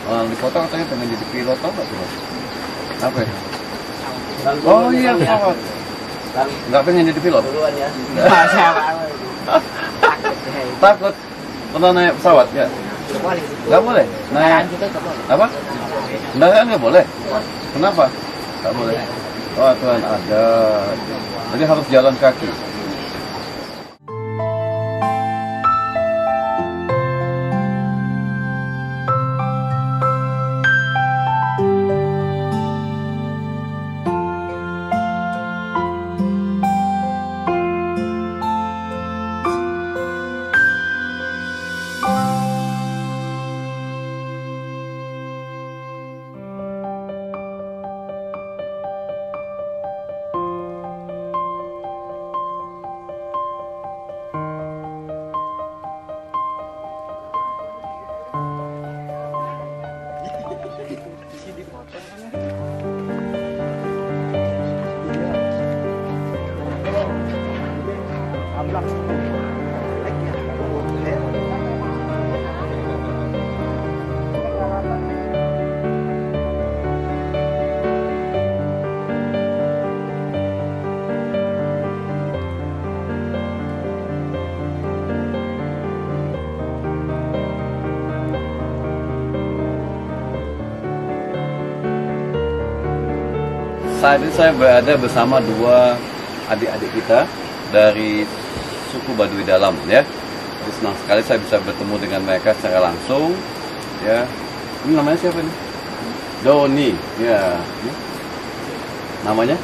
Di kota katanya pengen jadi pilot, tau nggak pilot? Apa ya? Oh iya, pesawat. Nggak pengen jadi pilot? Duluan ya. Takut. Pernah naik pesawat ya? Nggak boleh. Naik apa? Kendaraan nggak boleh. Kenapa? Nggak boleh. Oh Tuhan ada. Jadi harus jalan kaki. Saat ini saya berada bersama dua adik-adik kita dari suku Baduy Dalam ya. Jadi senang sekali saya bisa bertemu dengan mereka secara langsung ya. Ini namanya siapa nih? Doni ya. Namanya?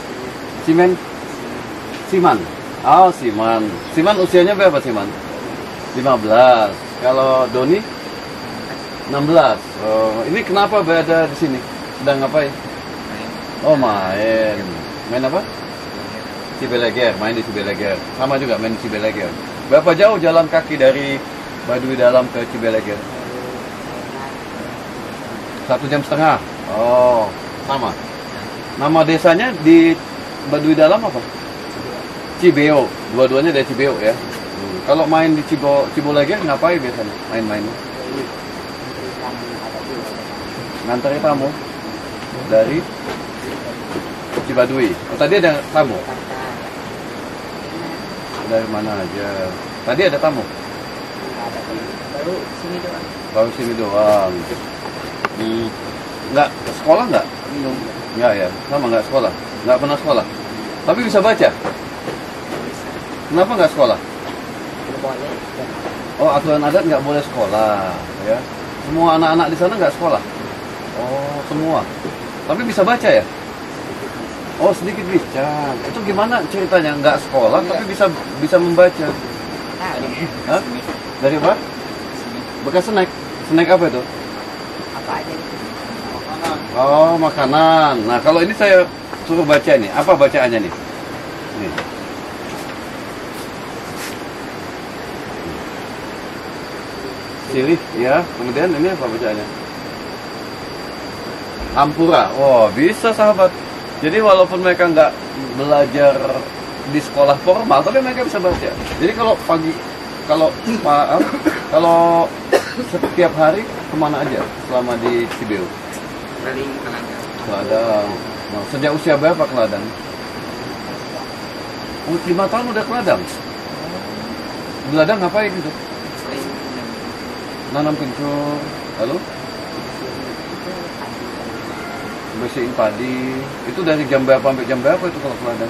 Siman. Oh Siman. Siman usianya berapa Siman? 15. Kalau Doni? 16. Oh, ini kenapa berada di sini? Sedang ngapain? Oh main apa? Cibeleger, main di Cibeleger. Sama juga main di Cibeleger. Berapa jauh jalan kaki dari Baduy Dalam ke Cibeleger? 1,5 jam. Oh, sama. Nama desanya di Baduy Dalam apa? Cibeo. Dua-duanya dari Cibeo ya. Kalau main di Cibeleger ngapain biasanya? Main-main. Nganterin tamu dari Cibaduy. Oh, tadi ada tamu? Dari mana aja? Tadi ada tamu? Baru sini doang. Nggak sekolah nggak? Nggak ya? Sama nggak sekolah? Nggak pernah sekolah? Tapi bisa baca? Kenapa nggak sekolah? Oh, aturan adat nggak boleh sekolah ya? Semua anak-anak di sana nggak sekolah? Oh, semua. Tapi bisa baca ya? Oh, sedikit bisa. Itu gimana ceritanya? Nggak sekolah tapi bisa membaca. Hah? Dari apa? Bekas snack. Snack apa itu? Apa aja gitu. Oh, makanan. Nah, kalau ini saya suruh baca nih. Apa bacaannya nih? Nih. Silih, ya. Kemudian ini apa bacaannya? Ampura. Wah, bisa sahabat. Jadi walaupun mereka nggak belajar di sekolah formal, tapi mereka bisa baca. Jadi kalau pagi, kalau setiap hari kemana aja selama di Cibeu? Paling Keladang. Keladang. Nah, sejak usia berapa Keladang? 5 tahun udah Keladang. Keladang ngapain gitu? Nanam kencur. Lalu? Bersihin padi. Itu dari jam berapa sampai jam berapa itu kalau Keladang?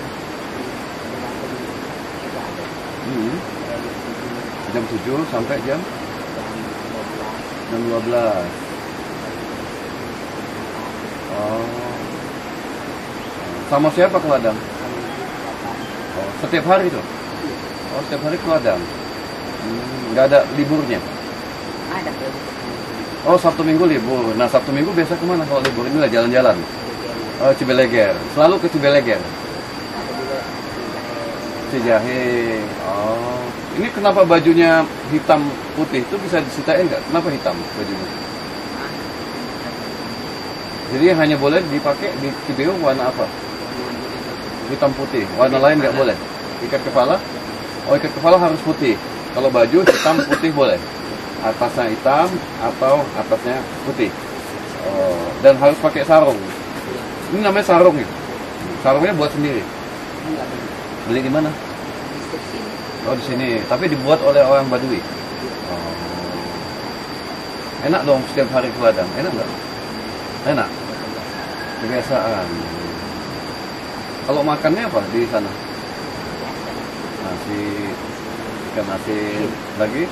Jam 7 sampai jam 12. Oh. Sama siapa Keladang? Oh, setiap hari itu? Oh, setiap hari Keladang. Nggak ada liburnya? Ada. Oh, Sabtu Minggu libur. Nah, Sabtu Minggu biasa kemana kalau libur? Inilah jalan-jalan. Oh, Cibeleger. Selalu ke Cibeleger. Cijahe. Oh. Ini kenapa bajunya hitam putih? Itu bisa diceritain nggak? Kenapa hitam bajunya? Jadi hanya boleh dipakai di Cibeu warna apa? Hitam putih. Warna lain nggak boleh? Ikat kepala? Oh, ikat kepala harus putih. Kalau baju hitam putih boleh? atasnya hitam atau atasnya putih. Oh, dan harus pakai sarung. Ini namanya sarung ya? Sarungnya buat sendiri? Enggak. Beli di mana? Di sini. Oh di sini, tapi dibuat oleh orang Baduy. Oh. Enak dong setiap hari ke ladang, enak nggak? Enak. Kebiasaan. Kalau makannya apa di sana? Nasi, ikan asin, lagi?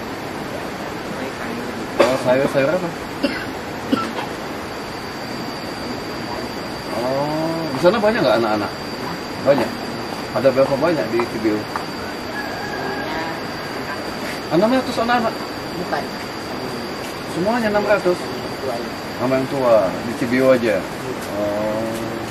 Oh sayur apa? Oh, di sana banyak nggak anak-anak? Banyak. Ada berapa banyak di Cibiu? Semuanya 600 anak-anak. bukan. Semuanya 600. Jual. Sama yang tua di Cibiu aja. Oh.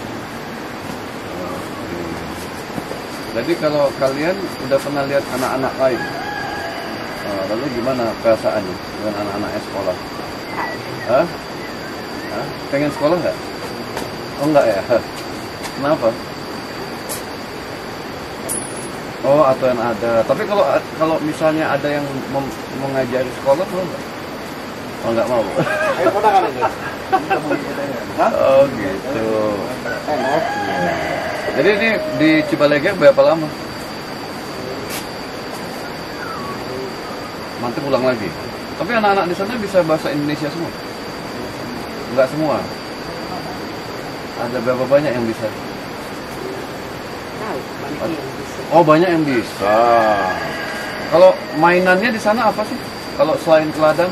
Oke. Jadi kalau kalian udah pernah lihat anak-anak lain, lalu gimana perasaannya dengan anak-anak sekolah? Hah? Hah? Pengen sekolah nggak? Oh enggak ya? Kenapa? Oh aturan ada. Tapi kalau misalnya ada yang mengajari sekolah mau nggak? Oh nggak mau. Oh gitu. Jadi ini di Cipaleger berapa lama? Nanti pulang lagi. Tapi anak-anak di sana bisa bahasa Indonesia semua? Enggak semua. Ada berapa banyak yang bisa? Tahu, banyak yang bisa. Oh banyak yang bisa. Kalau mainannya di sana apa sih? Kalau selain ke ladang?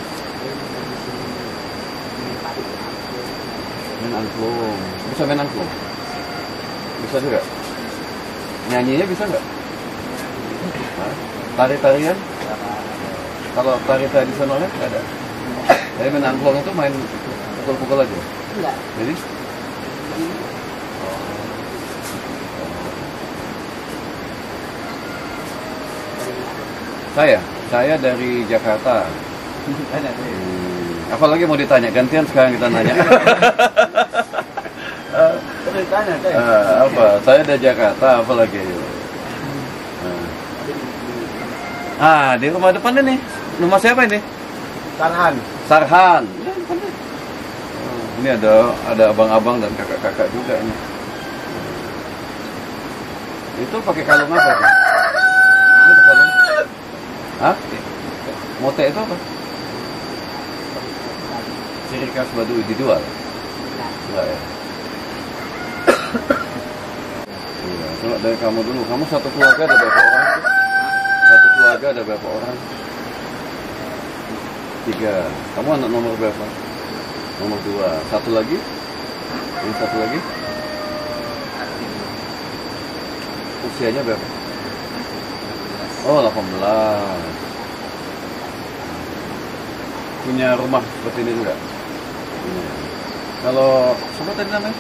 Main angklung. Bisa main angklung? Bisa juga? Nyanyinya bisa nggak? Hah? Tari-tarian? Kalau tari tradisionalnya nggak ada? Jadi main angklung itu main pukul-pukul aja? Enggak. Jadi? Saya dari Jakarta. Apalagi mau ditanya, gantian sekarang kita nanya. Apa? Saya dari Jakarta, apalagi? Di rumah depan ini. Rumah siapa ini? Sarhan. Ini ada abang-abang dan kakak-kakak juga ini. Itu pakai kalung apa tuh? Itu kalung? Hah? Mote itu apa? Ciri khas Baduy dijual? Enggak ya? Iya, coba dari kamu dulu. Kamu satu keluarga ada berapa orang sih? Satu keluarga ada berapa orang? 3. Kamu anak nomor berapa? Nomor 2. Satu lagi? Yang satu lagi? Usianya berapa? Oh 18. Punya rumah seperti ini juga? Kalau siapa tadi namanya?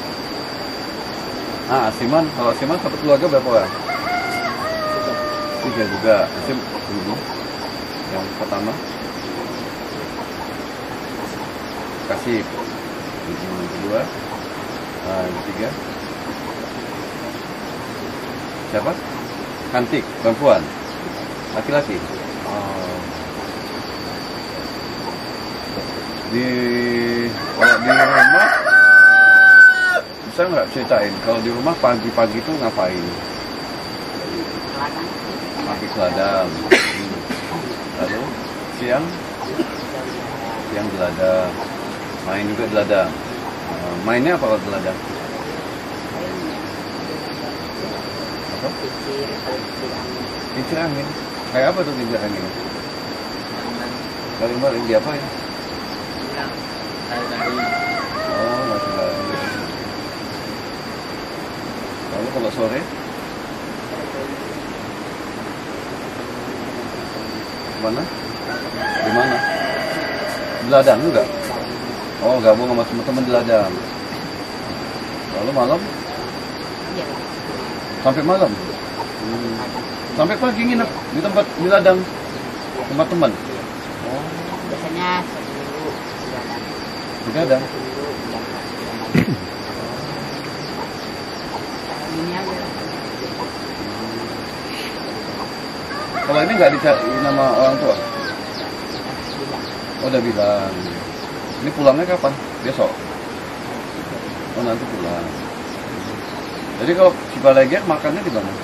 Siman. Kalau Siman satu keluarga berapa orang? 3 juga. Yang pertama Kasih. Yang kedua, yang ketiga siapa? Kantik, perempuan, laki-laki. Di rumah bisa nggak ceritain kalau di rumah pagi-pagi itu ngapain? Pagi ke ladang. Lalu siang di ladang. Main juga di ladang. Mainnya apa kalau di ladang? Apa? Kincir angin. Kayak apa tuh kincir angin? Baling-baling diapain? Oh, masih lari. Lalu kalau sore? Mana? Di mana? Di ladang juga? Oh, gabung sama teman-teman di ladang. Lalu malam? Iya. Sampai malam? Sampai pagi nginep di tempat di ladang tempat teman? Oh. Biasanya seminggu begadang. Begadang? Seminggu begadang. Ini aja. Kalau ini nggak dicari nama orang tua? udah bilang. Ini pulangnya kapan? Besok? Oh, nanti pulang. Jadi kalau Cibaleger makannya di mana?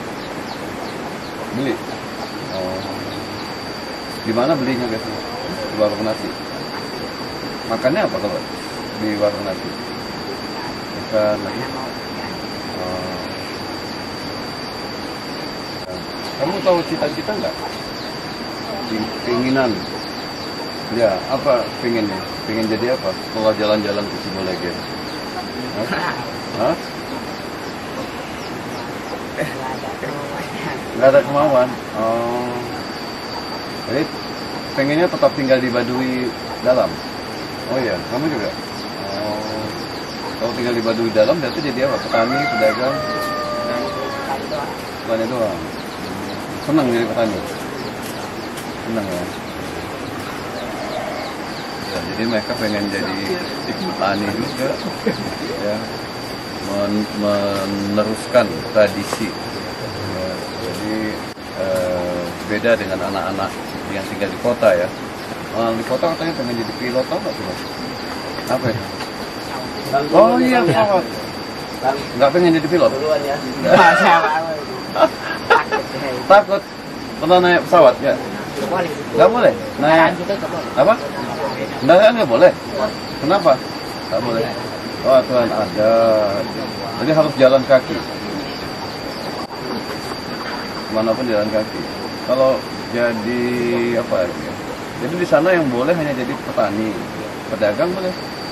Beli? Oh. Di mana belinya biasanya? Di warung nasi. Makannya apa kalau di warung nasi? Ikan lagi. Mana mau ya. Oh. Kamu tahu cita-cita nggak? Keinginan? Ya, apa pengennya? Pengen jadi apa? Setelah jalan-jalan ke Cibaleger? Hah? Hah? Nggak ada kemauan. Oh. Jadi pengennya tetap tinggal di Baduy dalam. Oh iya, kamu juga. Oh. Kalau tinggal di Baduy dalam berarti jadi apa? Petani, pedagang. Petani doang. Senang jadi petani. Senang ya. Ya, jadi mereka pengen jadi petani juga. Ya. Meneruskan tradisi. Ya, jadi beda dengan anak-anak yang tinggal di kota ya. Di kota katanya pengen jadi pilot, tau nggak sih Mas? Apa ya? Oh iya, pesawat. Nggak pengen jadi pilot? Duluan ya. Takut. Pernah naik pesawat ya? Nggak boleh. Nggak boleh? Kendaraan Naik kita nggak boleh. apa? Kendaraan nggak boleh? Kenapa? Nggak boleh. Oh, aturan ada. Jadi harus jalan kaki. Manapun jalan kaki. Kalau jadi apa lagi ya? Jadi di sana yang boleh hanya jadi petani, pedagang boleh?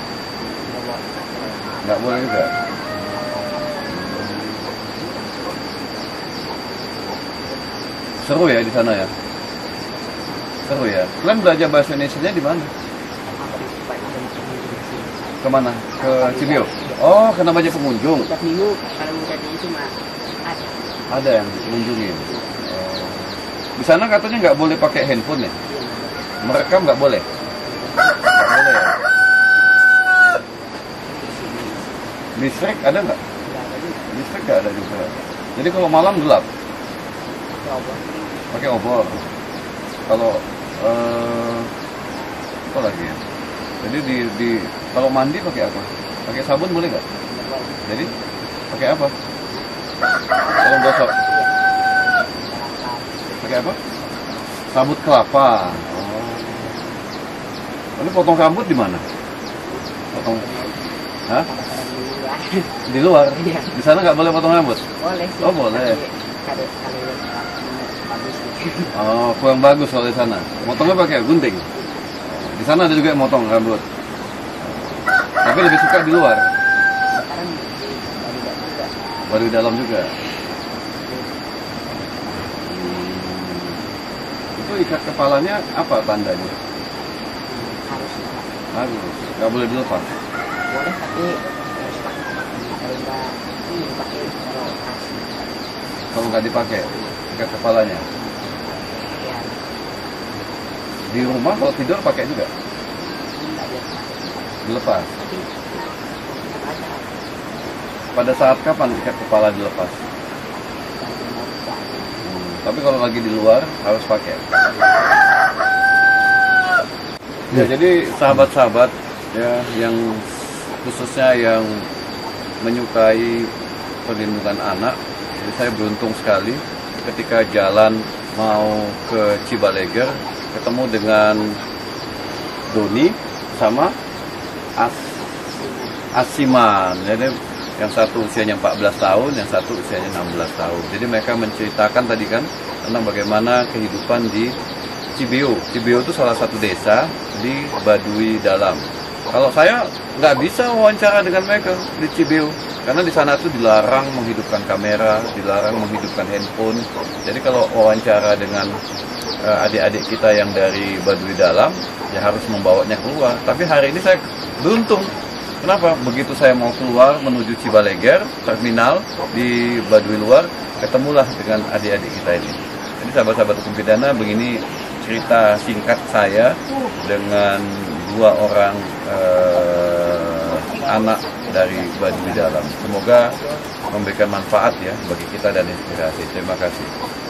Nggak boleh juga. Seru ya di sana ya? Seru ya. Kalian belajar bahasa Indonesia di mana? Kemana? Ke Cibio? Oh, kena banyak pengunjung. Setiap minggu kalau udah di itu mah ada. Ada yang mengunjungi. Oh. Di sana katanya nggak boleh pakai handphone ya? Merekam nggak boleh? Nggak boleh ya? Listrik ada nggak? Listrik nggak ada juga. Jadi kalau malam gelap? Pakai obor. Kalau apa lagi ya? Jadi kalau mandi pakai apa? Pakai sabun boleh nggak? Jadi pakai apa? Kalau gosok pakai apa? Sabut kelapa. Oh. Ini potong rambut di mana? Potong? Hah? Di luar? Iya. Di sana nggak boleh potong rambut? Boleh sih. Oh boleh. Kalau bagus sih. Oh, kurang bagus kalau di sana. Motongnya pakai gunting. Di sana ada juga yang motong rambut. Tapi lebih suka di luar. Sekarang juga. Baru di dalam juga. Itu ikat kepalanya apa tandanya? Harus Harus, nggak boleh dilepas. boleh tapi harus pakai. Kalau nggak ini pakai kalau operasi. Kalau nggak dipakai, ikat kepalanya. Ya, Di rumah kalau tidur pakai juga, nggak biasa. dilepas. Tapi tetap aja. Pada saat kapan ikat kepala dilepas? Kalau mau buka. Tapi kalau lagi di luar harus pakai. Ya, jadi sahabat-sahabat ya yang khususnya yang menyukai perlindungan anak, jadi saya beruntung sekali ketika jalan mau ke Cibaleger ketemu dengan Doni sama Asiman. Jadi yang satu usianya 14 tahun, yang satu usianya 16 tahun. Jadi mereka menceritakan tadi kan tentang bagaimana kehidupan di Cibio. Cibio itu salah satu desa di Baduy Dalam. Kalau saya nggak bisa wawancara dengan mereka di Cibio, karena di sana tuh dilarang menghidupkan kamera, dilarang menghidupkan handphone. Jadi kalau wawancara dengan adik-adik kita yang dari Baduy Dalam, ya harus membawanya keluar. Tapi hari ini saya beruntung. Kenapa? Begitu saya mau keluar menuju Cibaleger, terminal di Baduy Luar, ketemulah dengan adik-adik kita ini. Jadi sahabat-sahabat hukum pidana, begini cerita singkat saya dengan dua orang anak dari Baduy Dalam. Semoga memberikan manfaat ya bagi kita dan inspirasi. Terima kasih.